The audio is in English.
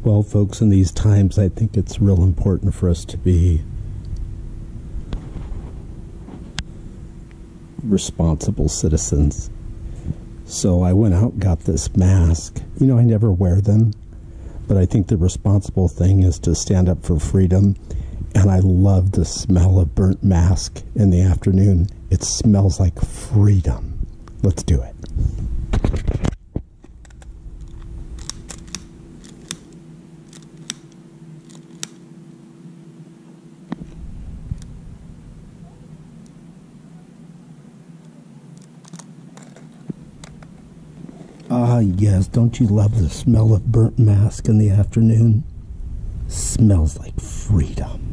Well, folks, in these times, I think it's real important for us to be responsible citizens. So I went out and got this mask. You know, I never wear them, but I think the responsible thing is to stand up for freedom. And I love the smell of burnt mask in the afternoon. It smells like freedom. Let's do it. Ah, yes, don't you love the smell of burnt mask in the afternoon? Smells like freedom.